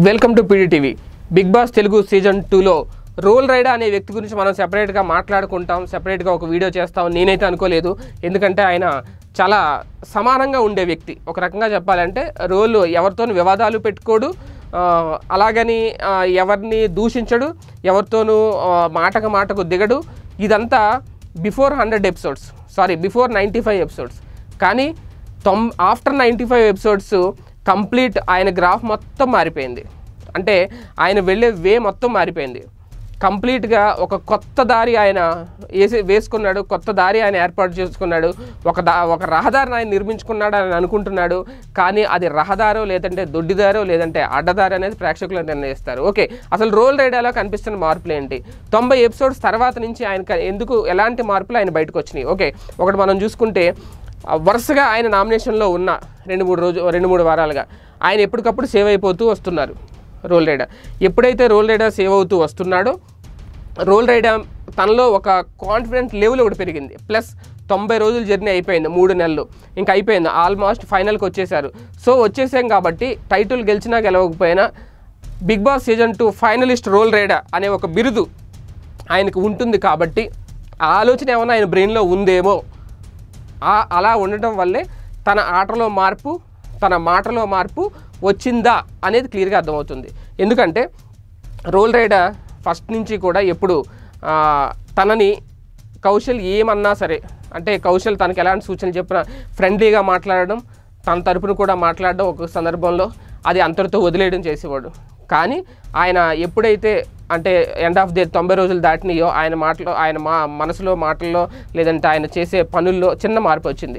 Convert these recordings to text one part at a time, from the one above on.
Welcome to Pdtv. Bigg Boss Telugu season 2లో రోల్ రైడా అనే వ్యక్తి గురించి మనం సెపరేట్గా మాట్లాడుకుంటాం, సెపరేట్గా ఒక వీడియో చేస్తాం. నేనైతే అనుకోలేదు, ఎందుకంటే ఆయన చాలా సమానంగా ఉండే వ్యక్తి. ఒక రకంగా చెప్పాలంటే రోల్ ఎవరితోనూ వివాదాలు పెట్టుకోడు, అలాగని ఎవరిని దూషించడు, ఎవరితోనూ మాటకు దిగడు. ఇదంతా బిఫోర్ 100 ఎపిసోడ్స్, బిఫోర్ 95 ఎపిసోడ్స్. కానీ ఆఫ్టర్ 95 ఎపిసోడ్స్ కంప్లీట్ ఆయన గ్రాఫ్ మొత్తం మారిపోయింది. అంటే ఆయన వెళ్ళే వే మొత్తం మారిపోయింది. కంప్లీట్గా ఒక కొత్త దారి ఆయన వేసుకున్నాడు, కొత్త దారి ఆయన ఏర్పాటు చేసుకున్నాడు, ఒక రహదారిని ఆయన నిర్మించుకున్నాడు అని అనుకుంటున్నాడు. కానీ అది రహదారో లేదంటే దొడ్డిదారో లేదంటే అడ్డదారి అనేది ప్రేక్షకులు నిర్ణయిస్తారు. ఓకే, అసలు రోల్ రైడాలో కనిపిస్తున్న మార్పులు ఏంటి? 90 ఎపిసోడ్స్ తర్వాత నుంచి ఆయన ఎలాంటి మార్పులు ఆయన బయటకు వచ్చినాయి? ఓకే, ఒకటి మనం చూసుకుంటే వరుసగా ఆయన నామినేషన్లో ఉన్న 2-3 వారాలుగా ఆయన ఎప్పటికప్పుడు సేవ్ అయిపోతూ వస్తున్నారు. రోల్ రైడా ఎప్పుడైతే రోల్ రైడా సేవ్ అవుతూ వస్తున్నాడో రోల్ రైడా తనలో ఒక కాన్ఫిడెంట్ లెవెల్ ఒకటి పెరిగింది. ప్లస్ 90 రోజుల జర్నీ అయిపోయింది, 3 నెలలు ఇంకా అయిపోయింది, ఆల్మోస్ట్ ఫైనల్కి వచ్చేసారు. సో వచ్చేసాం కాబట్టి టైటిల్ గెలిచినా గెలవకపోయినా Bigg Boss season 2 finalist Roll Rida అనే ఒక బిరుదు ఆయనకు ఉంటుంది. కాబట్టి ఆ ఆలోచన ఏమైనా ఆయన బ్రెయిన్లో ఉందేమో, అలా ఉండటం వల్లే తన ఆటలో మార్పు, తన మాటలో మార్పు వచ్చిందా అనేది క్లియర్గా అర్థమవుతుంది. ఎందుకంటే రోల్ రైడా ఫస్ట్ నుంచి కూడా ఎప్పుడు తనని కౌశల్ ఏమన్నా సరే, అంటే కౌశల్ తనకి ఎలాంటి సూచనలు చెప్పినా ఫ్రెండ్లీగా మాట్లాడడం, తన తరపున కూడా మాట్లాడడం, ఒక సందర్భంలో అది అంతటితో వదిలేయడం చేసేవాడు. కానీ ఆయన ఎప్పుడైతే అంటే ఎండ్ ఆఫ్ ది 90 రోజులు దాటినాయో ఆయన మాటలో, ఆయన మనసులో మాటల్లో లేదంటే ఆయన చేసే పనుల్లో చిన్న మార్పు వచ్చింది.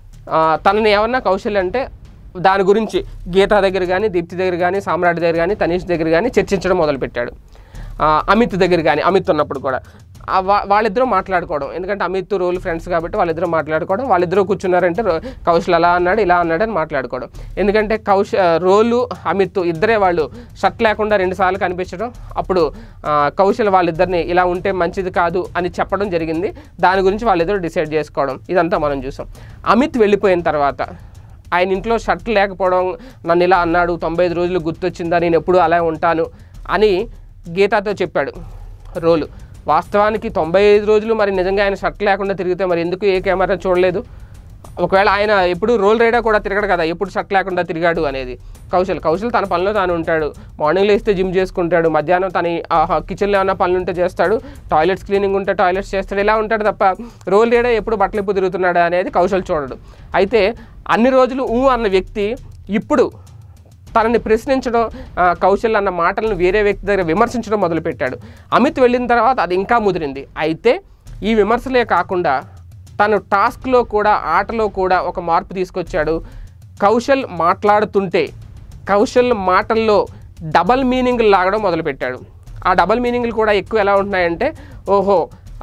తనని ఏమన్నా కౌశల్ అంటే దాని గురించి గీతా దగ్గర కానీ, దీప్తి దగ్గర కానీ, సామ్రాట్ దగ్గర కానీ, తనీష్ దగ్గర కానీ చర్చించడం మొదలుపెట్టాడు. అమిత్ దగ్గర కానీ, అమిత్ ఉన్నప్పుడు కూడా వాళ్ళిద్దరూ మాట్లాడుకోవడం, ఎందుకంటే అమిత్ రోల్ ఫ్రెండ్స్ కాబట్టి వాళ్ళిద్దరూ మాట్లాడుకోవడం, వాళ్ళిద్దరూ కూర్చున్నారంటే కౌశల్ అలా అన్నాడు ఇలా అన్నాడు అని మాట్లాడుకోవడం. ఎందుకంటే రోలు అమిత్ ఇద్దరే వాళ్ళు షర్ట్ లేకుండా 2 సార్లు కనిపించడం, అప్పుడు కౌశల్ వాళ్ళిద్దరిని ఇలా ఉంటే మంచిది కాదు అని చెప్పడం జరిగింది. దాని గురించి వాళ్ళిద్దరూ డిసైడ్ చేసుకోవడం, ఇదంతా మనం చూసాం. అమిత్ వెళ్ళిపోయిన తర్వాత ఆయన ఇంట్లో షర్ట్ లేకపోవడం, నన్ను ఇలా అన్నాడు, 95 రోజులు గుర్తొచ్చిందా, నేను ఎప్పుడు అలా ఉంటాను అని గీతాతో చెప్పాడు రోలు. వాస్తవానికి 95 రోజులు మరి నిజంగా ఆయన షర్ట్ లేకుండా తిరిగితే మరి ఎందుకు ఏ కెమెరా చూడలేదు? ఒకవేళ ఆయన ఎప్పుడు రోల్ రైడా కూడా తిరగడు కదా, ఎప్పుడు షర్ట్ లేకుండా తిరిగాడు అనేది. కౌశల్ తన పనిలో తాను ఉంటాడు, మార్నింగ్ లేస్తే జిమ్ చేసుకుంటాడు, మధ్యాహ్నం తన కిచెన్లో ఏమైనా పనులు ఉంటే చేస్తాడు, టాయిలెట్స్ క్లీనింగ్ ఉంటే టాయిలెట్స్ చేస్తాడు, ఇలా ఉంటాడు తప్ప రోల్ రైడా ఎప్పుడు బట్టలు ఎప్పుడు తిరుగుతున్నాడు అనేది కౌశల్ చూడడు. అయితే అన్ని రోజులు అన్న వ్యక్తి ఇప్పుడు తనని ప్రశ్నించడం, కౌశల్ అన్న మాటలను వేరే వ్యక్తి దగ్గర విమర్శించడం మొదలుపెట్టాడు. అమిత్ వెళ్ళిన తర్వాత అది ఇంకా ముదిరింది. అయితే ఈ విమర్శలే కాకుండా తను టాస్క్లో కూడా, ఆటలో కూడా ఒక మార్పు తీసుకొచ్చాడు. కౌశల్ మాట్లాడుతుంటే కౌశల్ మాటల్లో డబల్ మీనింగ్లు లాగడం మొదలుపెట్టాడు. ఆ డబల్ మీనింగ్లు కూడా ఎక్కువ ఎలా ఉంటున్నాయంటే, ఓహో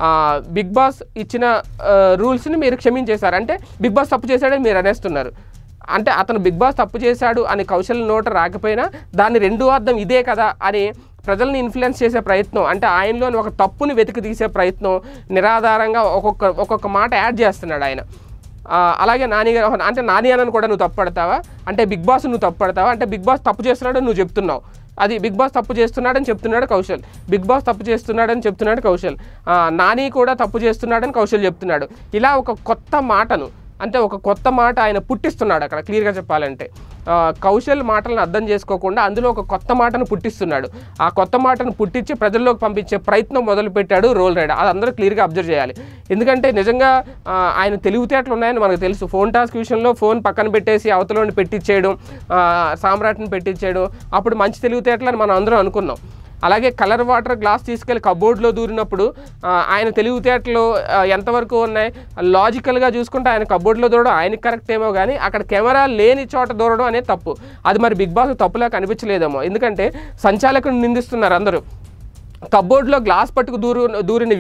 బిగ్ బాస్ ఇచ్చిన రూల్స్ని మీరు క్షమించేశారు, అంటే బిగ్ బాస్ తప్పు చేశాడని మీరు అనేస్తున్నారు. అంటే అతను బిగ్ బాస్ తప్పు చేశాడు అని కౌశల్ నోట రాకపోయినా దాన్ని రెండో అర్థం ఇదే కదా అని ప్రజల్ని ఇన్ఫ్లుయెన్స్ చేసే ప్రయత్నం, అంటే ఆయనలోని ఒక తప్పుని వెతికి తీసే ప్రయత్నం, నిరాధారంగా ఒక్కొక్క మాట యాడ్ చేస్తున్నాడు ఆయన. అలాగే నాని గారు అంటే నాని అని కూడా నువ్వు తప్పు పడతావా, అంటే బిగ్ బాస్ నువ్వు తప్పు పడతావా, అంటే బిగ్ బాస్ తప్పు చేస్తున్నాడని నువ్వు చెప్తున్నావు, అది బిగ్ బాస్ తప్పు చేస్తున్నాడని చెప్తున్నాడు కౌశల్, బిగ్ బాస్ తప్పు చేస్తున్నాడని చెప్తున్నాడు కౌశల్, నాని కూడా తప్పు చేస్తున్నాడని కౌశల్ చెప్తున్నాడు. ఇలా ఒక కొత్త మాటను, అంటే ఒక కొత్త మాట ఆయన పుట్టిస్తున్నాడు. అక్కడ క్లియర్గా చెప్పాలంటే కౌశల్ మాటలను అర్థం చేసుకోకుండా అందులో ఒక కొత్త మాటను పుట్టిస్తున్నాడు. ఆ కొత్త మాటను పుట్టించి ప్రజల్లోకి పంపించే ప్రయత్నం మొదలుపెట్టాడు రోల్ రైడా. అది అందరూ క్లియర్గా అబ్జర్వ్ చేయాలి. ఎందుకంటే నిజంగా ఆయన తెలివితేటలు ఉన్నాయని మనకు తెలుసు. ఫోన్ టాస్క్ విషయంలో ఫోన్ పక్కన పెట్టేసి అవతలని పెట్టించేయడం, సామ్రాట్ని పెట్టించేయడం, అప్పుడు మంచి తెలివితేటలని మనం అందరం అనుకున్నాం. అలాగే కలర్ వాటర్ గ్లాస్ తీసుకెళ్ళి కబోర్డ్లో దూరినప్పుడు ఆయన తెలివితేటలు ఎంతవరకు ఉన్నాయి? లాజికల్గా చూసుకుంటే ఆయన కబోర్డ్లో దూరడం ఆయనకి కరెక్ట్ ఏమో, కానీ అక్కడ కెమెరా లేని చోట దూరడం అనేది తప్పు. అది మరి బిగ్ బాస్ తప్పులా కనిపించలేదేమో, ఎందుకంటే సంచాలకుని నిందిస్తున్నారు అందరూ. కబోర్డ్లో గ్లాస్ పట్టుకు దూరిన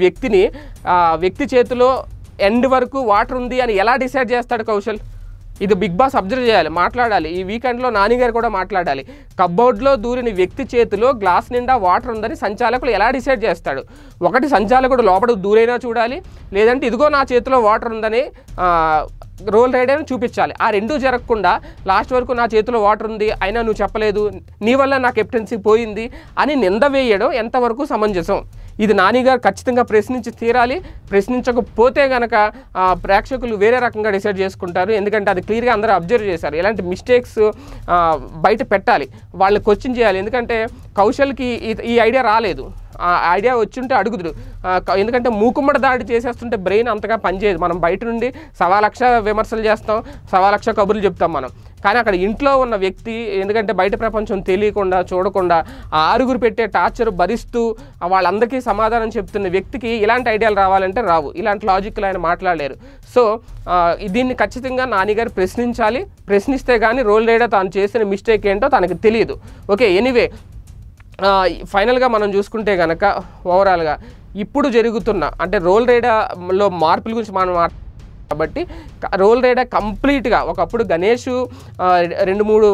వ్యక్తి చేతిలో ఎండ్ వరకు వాటర్ ఉంది అని ఎలా డిసైడ్ చేస్తాడు కౌశల్? ఇది బిగ్ బాస్ అబ్జర్వ్ చేయాలి, మాట్లాడాలి. ఈ వీకెండ్లో నాని గారు కూడా మాట్లాడాలి. కబ్బోర్డ్లో దూరిన వ్యక్తి చేతిలో గ్లాస్ నిండా వాటర్ ఉందని సంచాలకులు ఎలా డిసైడ్ చేస్తాడు? ఒకటి సంచాలకుడు లోపలికి దూరైనా చూడాలి, లేదంటే ఇదిగో నా చేతిలో వాటర్ ఉందని రోల్ రైడర్ని చూపించాలి. ఆ రెండూ జరగకుండా లాస్ట్ వరకు నా చేతిలో వాటర్ ఉంది అయినా నువ్వు చెప్పలేదు, నీ వల్ల నా కెప్టెన్సీ పోయింది అని నింద వేయడం ఎంతవరకు సమంజసం? ఇది నాని గారు ఖచ్చితంగా ప్రశ్నించి తీరాలి. ప్రశ్నించకపోతే కనుక ప్రేక్షకులు వేరే రకంగా డిసైడ్ చేసుకుంటారు. ఎందుకంటే అది క్లియర్గా అందరూ అబ్జర్వ్ చేశారు. ఇలాంటి మిస్టేక్స్ బయట పెట్టాలి, వాళ్ళని క్వశ్చన్ చేయాలి. ఎందుకంటే కౌశల్కి ఈ ఐడియా రాలేదు. ఆ ఐడియా వచ్చుంటే అడుగుదురు. ఎందుకంటే మూకుమ్మడి దాడి చేసేస్తుంటే బ్రెయిన్ అంతగా పనిచేయదు. మనం బయట నుండి 1,00,000 విమర్శలు చేస్తాం, 1,00,000 కబుర్లు చెప్తాం మనం. కానీ అక్కడ ఇంట్లో ఉన్న వ్యక్తి, ఎందుకంటే బయట ప్రపంచం తెలియకుండా చూడకుండా ఆ 6 పెట్టే టార్చర్ భరిస్తూ వాళ్ళందరికీ సమాధానం చెప్తున్న వ్యక్తికి ఇలాంటి ఐడియాలు రావాలంటే రావు. ఇలాంటి లాజిక్లు ఆయన మాట్లాడలేరు. సో దీన్ని ఖచ్చితంగా నాని గారు ప్రశ్నించాలి. ప్రశ్నిస్తే కానీ రోల్ రైడర్ తాను చేసిన మిస్టేక్ ఏంటో తనకు తెలియదు. ఓకే, ఎనీవే ఫైనల్గా మనం చూసుకుంటే కనుక ఓవరాల్గా ఇప్పుడు జరుగుతున్న అంటే రోల్ రైడర్లో మార్పుల గురించి మనం కాబట్టి రోల్ రైడర్ కంప్లీట్గా ఒకప్పుడు గణేష్ 2-3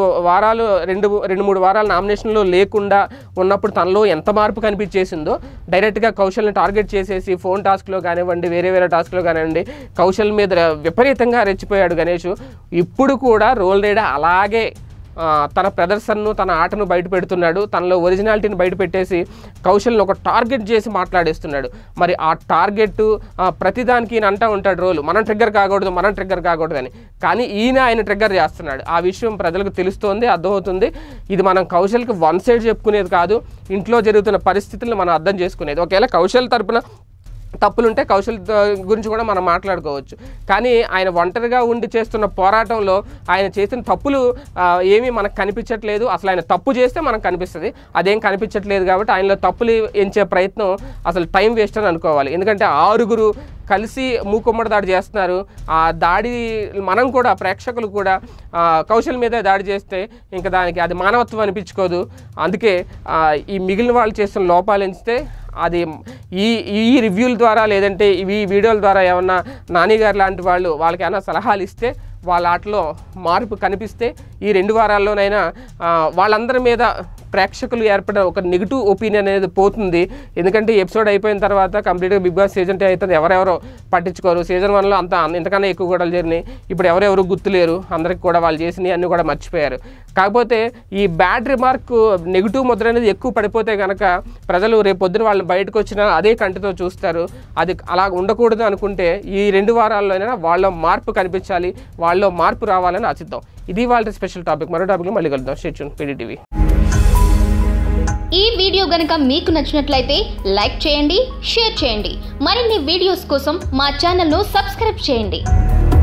వారాలు నామినేషన్లో లేకుండా ఉన్నప్పుడు తనలో ఎంత మార్పు కనిపించేసిందో డైరెక్ట్గా కౌశల్ని టార్గెట్ చేసేసి ఫోన్ టాస్క్లో కానివ్వండి, వేరే టాస్క్లో కానివ్వండి, కౌశల్ మీద విపరీతంగా రెచ్చిపోయాడు గణేష్. ఇప్పుడు కూడా రోల్ రైడర్ అలాగే తన ప్రదర్శనను, తన ఆటను బయట పెడుతున్నాడు. తనలో ఒరిజినాలిటీని బయట పెట్టేసి కౌశల్ని ఒక టార్గెట్ చేసి మాట్లాడేస్తున్నాడు. మరి ఆ టార్గెట్ ప్రతిదానికి ఈయన అంటూ ఉంటాడు రోలు, మనం ట్రిగ్గర్ కాకూడదు అని. కానీ ఆయన ట్రిగ్గర్ చేస్తున్నాడు. ఆ విషయం ప్రజలకు తెలుస్తోంది, అర్థమవుతుంది. ఇది మనం కౌశల్కి వన్ సైడ్ చెప్పుకునేది కాదు, ఇంట్లో జరుగుతున్న పరిస్థితులను మనం అర్థం చేసుకునేది. ఒకవేళ కౌశల్ తరపున తప్పులుంటే కౌశల్ గురించి కూడా మనం మాట్లాడుకోవచ్చు. కానీ ఆయన ఒంటరిగా ఉండి చేస్తున్న పోరాటంలో ఆయన చేసిన తప్పులు ఏమీ మనకు కనిపించట్లేదు. అసలు ఆయన తప్పు చేస్తే మనకు కనిపిస్తుంది, అదేం కనిపించట్లేదు. కాబట్టి ఆయనలో తప్పులు ఎంచే ప్రయత్నం అసలు టైం వేస్ట్ అని అనుకోవాలి. ఎందుకంటే 6 కలిసి మూకుమ్మడి దాడి చేస్తున్నారు. ఆ దాడి మనం కూడా ప్రేక్షకులు కూడా కౌశల్ మీద దాడి చేస్తే ఇంకా దానికి అది మానవత్వం అనిపించుకోదు. అందుకే ఈ మిగిలిన వాళ్ళు చేస్తున్న లోపాలు ఎంచితే అది ఈ రివ్యూల ద్వారా లేదంటే ఈ వీడియోల ద్వారా ఏమన్నా నాని గారు లాంటి వాళ్ళకి ఏమైనా సలహాలు ఇస్తే వాళ్ళ ఆటలో మార్పు కనిపిస్తే ఈ 2 వారాల్లోనైనా వాళ్ళందరి మీద ప్రేక్షకులు ఏర్పడిన ఒక నెగిటివ్ ఒపీనియన్ అనేది పోతుంది. ఎందుకంటే ఎపిసోడ్ అయిపోయిన తర్వాత కంప్లీట్గా బిగ్ బాస్ సీజన్ 2 అవుతుంది, ఎవరెవరో పట్టించుకోరు. సీజన్ 1లో ఇంతకన్నా ఎక్కువ గొడవలు జరిగినాయి. ఇప్పుడు ఎవరెవరు గుర్తులేరు, అందరికి కూడా వాళ్ళు చేసినవి అన్నీ కూడా మర్చిపోయారు. కాకపోతే ఈ బ్యాడ్ రిమార్క్ నెగిటివ్ ముద్ర అనేది ఎక్కువ పడిపోతే కనుక ప్రజలు రేపు పొద్దున వాళ్ళు బయటకు వచ్చినా అదే కంటితో చూస్తారు. అది అలా ఉండకూడదు అనుకుంటే ఈ 2 వారాల్లోనైనా వాళ్ళ మార్పు కనిపించాలి, వాళ్ళలో మార్పు రావాలని ఆశిద్దాం. ఇది వాళ్ళ స్పెషల్ టాపిక్. మరో టాపిక్లో మళ్ళీ కలుద్దాం. Stay tune PDTV. ఈ వీడియో గనుక మీకు నచ్చినట్లయితే లైక్ చేయండి, షేర్ చేయండి. మరిన్ని వీడియోస్ కోసం మా ఛానల్ను సబ్స్క్రైబ్ చేయండి.